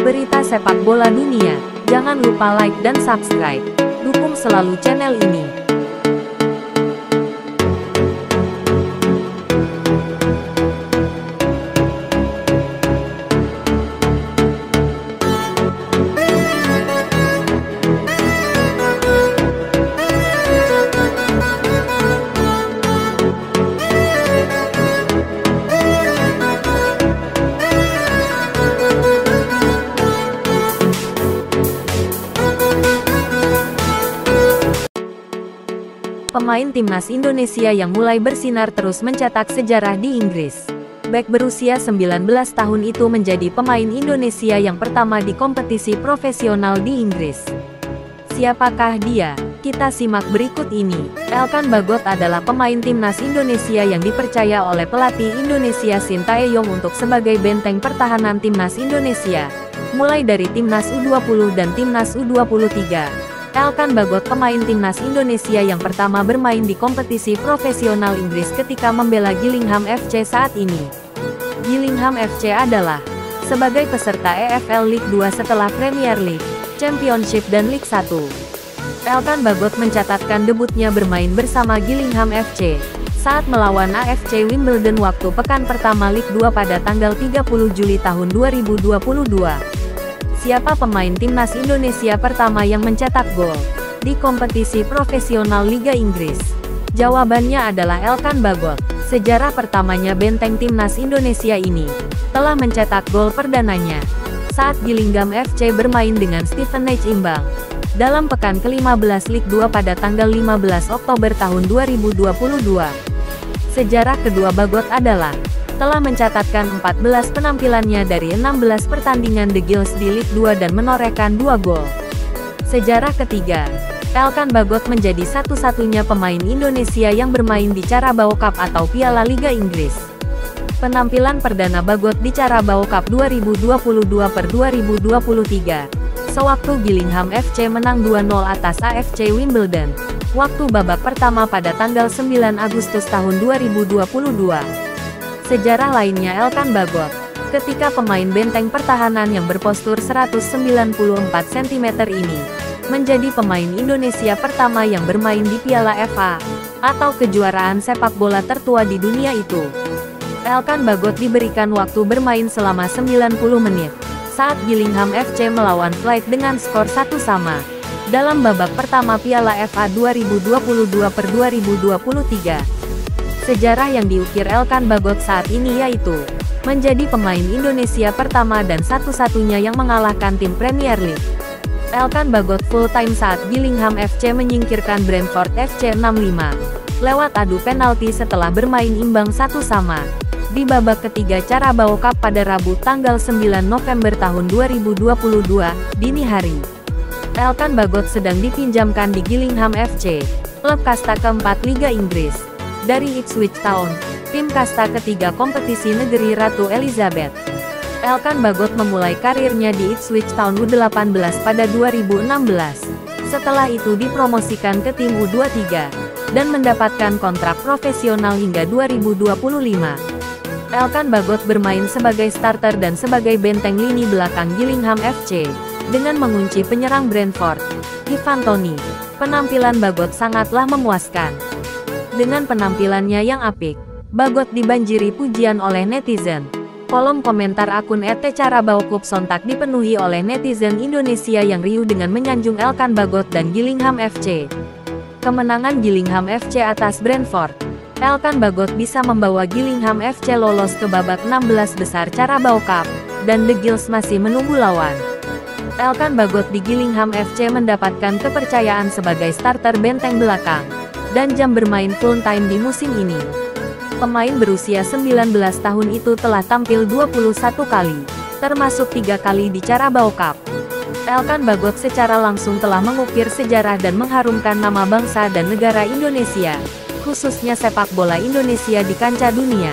berita sepak bola dunia. Jangan lupa like dan subscribe. Dukung selalu channel ini. Pemain timnas Indonesia yang mulai bersinar terus mencetak sejarah di Inggris. Bek berusia 19 tahun itu menjadi pemain Indonesia yang pertama di kompetisi profesional di Inggris. Siapakah dia? Kita simak berikut ini. Elkan Bagot adalah pemain timnas Indonesia yang dipercaya oleh pelatih Indonesia Sintayong untuk sebagai benteng pertahanan timnas Indonesia, mulai dari timnas U20 dan timnas U23. Elkan Bagot pemain timnas Indonesia yang pertama bermain di kompetisi profesional Inggris ketika membela Gillingham FC saat ini. Gillingham FC adalah sebagai peserta EFL League 2 setelah Premier League, Championship dan League 1. Elkan Bagot mencatatkan debutnya bermain bersama Gillingham FC saat melawan AFC Wimbledon waktu pekan pertama League 2 pada tanggal 30 Juli tahun 2022. Siapa pemain timnas Indonesia pertama yang mencetak gol di kompetisi profesional Liga Inggris? Jawabannya adalah Elkan Bagot. Sejarah pertamanya benteng timnas Indonesia ini telah mencetak gol perdananya saat Gillingham FC bermain dengan Stevenage imbang dalam pekan ke-15 Liga 2 pada tanggal 15 Oktober tahun 2022. Sejarah kedua Bagot adalah telah mencatatkan 14 penampilannya dari 16 pertandingan The Gills di Liga 2 dan menorehkan 2 gol. Sejarah ketiga, Elkan Bagot menjadi satu-satunya pemain Indonesia yang bermain di Carabao Cup atau Piala Liga Inggris. Penampilan perdana Bagot di Carabao Cup 2022/2023, sewaktu Gillingham FC menang 2-0 atas AFC Wimbledon, waktu babak pertama pada tanggal 9 Agustus tahun 2022. Sejarah lainnya Elkan Bagot, ketika pemain benteng pertahanan yang berpostur 194 cm ini, menjadi pemain Indonesia pertama yang bermain di Piala FA, atau kejuaraan sepak bola tertua di dunia itu. Elkan Bagot diberikan waktu bermain selama 90 menit, saat Gillingham FC melawan Flight dengan skor 1-1, dalam babak pertama Piala FA 2022/2023. Sejarah yang diukir Elkan Bagot saat ini yaitu menjadi pemain Indonesia pertama dan satu-satunya yang mengalahkan tim Premier League. Elkan Bagot full time saat Gillingham FC menyingkirkan Brentford FC 6-5 lewat adu penalti setelah bermain imbang 1-1 di babak ketiga Carabao Cup pada Rabu tanggal 9 November tahun 2022 dini hari. Elkan Bagot sedang dipinjamkan di Gillingham FC, klub kasta keempat Liga Inggris, dari Ipswich Town, tim kasta ketiga kompetisi negeri Ratu Elizabeth. Elkan Bagot memulai karirnya di Ipswich Town U18 pada 2016. Setelah itu dipromosikan ke tim U23, dan mendapatkan kontrak profesional hingga 2025. Elkan Bagot bermain sebagai starter dan sebagai benteng lini belakang Gillingham FC, dengan mengunci penyerang Brentford, Ivan Toney. Penampilan Bagot sangatlah memuaskan. Dengan penampilannya yang apik, Bagot dibanjiri pujian oleh netizen. Kolom komentar akun @carabao-cup sontak dipenuhi oleh netizen Indonesia yang riuh dengan menyanjung Elkan Bagot dan Gillingham FC. Kemenangan Gillingham FC atas Brentford, Elkan Bagot bisa membawa Gillingham FC lolos ke babak 16 besar Carabao Cup, dan The Gills masih menunggu lawan. Elkan Bagot di Gillingham FC mendapatkan kepercayaan sebagai starter benteng belakang, dan jam bermain full time di musim ini. Pemain berusia 19 tahun itu telah tampil 21 kali, termasuk 3 kali di Carabao Cup. Elkan Bagot secara langsung telah mengukir sejarah dan mengharumkan nama bangsa dan negara Indonesia, khususnya sepak bola Indonesia di kancah dunia.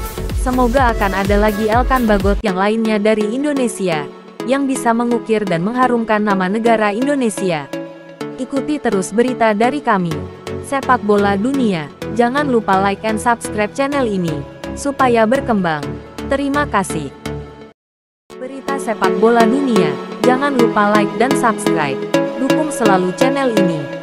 Semoga akan ada lagi Elkan Bagot yang lainnya dari Indonesia, yang bisa mengukir dan mengharumkan nama negara Indonesia. Ikuti terus berita dari kami, Sepak Bola Dunia. Jangan lupa like and subscribe channel ini, supaya berkembang. Terima kasih. Berita sepak bola dunia. Jangan lupa like dan subscribe. Dukung selalu channel ini.